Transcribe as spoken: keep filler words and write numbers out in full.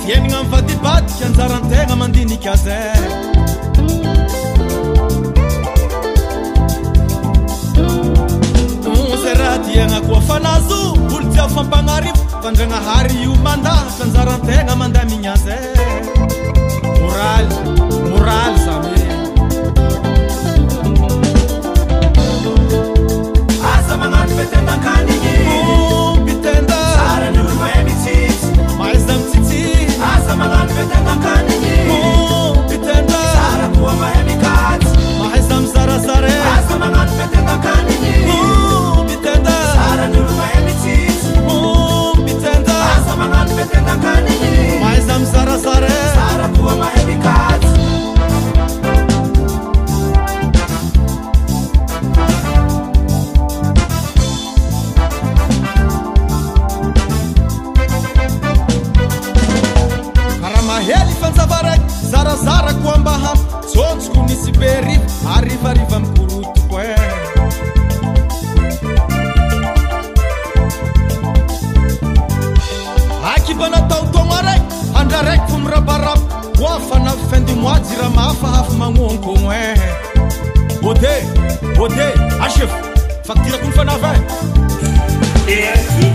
Tienina mivadibady anjaran-tegna mandinika zay zay raha diagna koa fanazo olo tia fampanarivo fandragnahary io mandahatra anjaran-tegna mandamigna zay moraly moraly zany asa magnano fetendakanigny bitenda sarany olo mahay mitsitsy maiza mitsitsy asa magnano fetendakanigny bitenda sara koa mahay mikatsy mahaiza mizarazare asa magnano fetendakanigny bitenda sarany olo mahay mitsitsy bitenda asa magnano fetendakanigny maiza mizarazare sara koa mahay mikatsy Heli fanzavara zarazara koa mba ham tsontsoko nisy beriva arivariva mikorotoko e akiba natao togno araiky andra raiky fo mirabaraba koafa na fin du mois jira mahafahafa magnonkogno e ode ode achef facture kono fanava e